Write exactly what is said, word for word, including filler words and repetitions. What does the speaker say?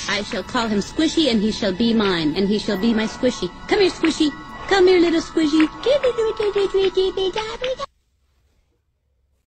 I shall call him Squishy, and he shall be mine, and he shall be my Squishy. Come here, Squishy. Come here, little Squishy.